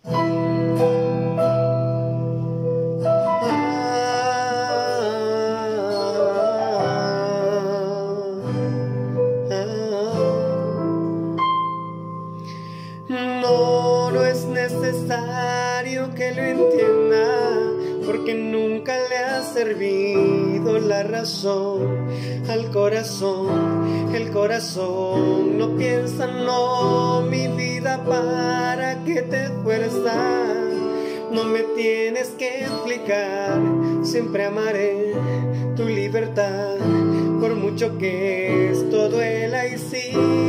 No, no es necesario que lo entienda, porque nunca le ha servido la razón al corazón. El corazón no piensa, no, mi vida, ¿para qué te esfuerzas? No me tienes que explicar, siempre amaré tu libertad, por mucho que esto duela. Y sí,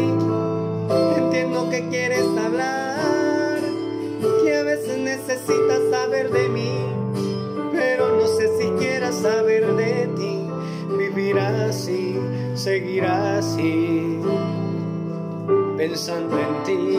entiendo que quieres hablar, que a veces necesitas saber de mí, pero no sé si quieras saber de ti. Vivir así, seguir así, pensando en ti.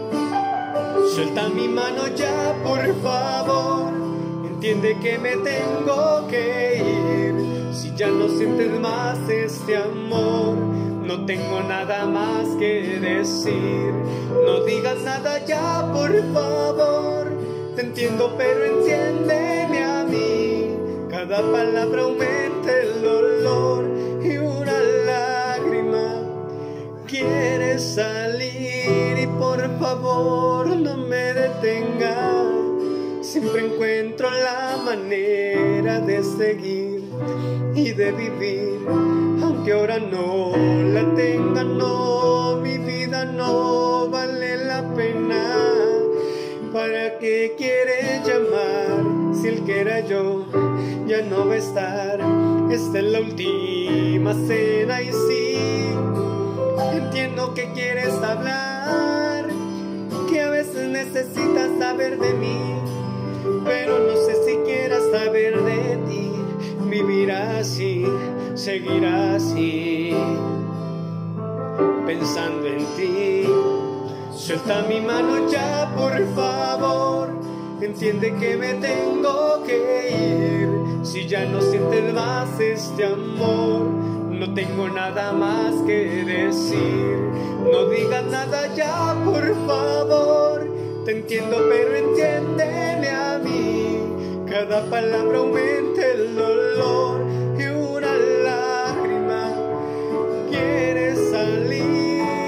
Suelta mi mano ya, por favor, entiende que me tengo que ir. Si ya no sientes más este amor, no tengo nada más que decir. No digas nada ya, por favor, te entiendo pero entiéndeme a mí. Cada palabra aumenta el dolor y una lágrima quiere salir. Y por favor no me detenga, siempre encuentro la manera de seguir y de vivir, aunque ahora no la tenga. No, mi vida no vale la pena. ¿Para qué quiere llamar si el que era yo ya no va a estar? Esta es la última cena. Y sí, entiendo que quieres hablar, que a veces necesitas saber de mí, pero no sé si quieras saber de ti. Vivir así, seguir así, pensando en ti. Suelta mi mano ya, por favor, entiende que me tengo que ir. Si ya no sientes más este amor, no tengo nada más que decir. No digas nada ya, por favor, te entiendo pero entiéndeme a mí. Cada palabra aumenta el dolor y una lágrima quiere salir.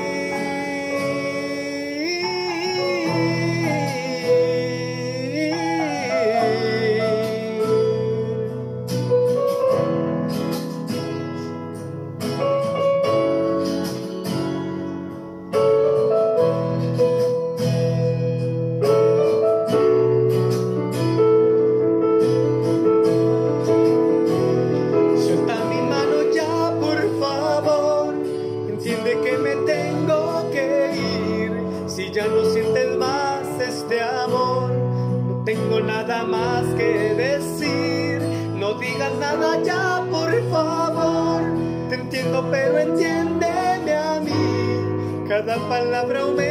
Si ya no sientes más este amor, no tengo nada más que decir. No digas nada ya, por favor, te entiendo pero entiéndeme a mí. Cada palabra aumenta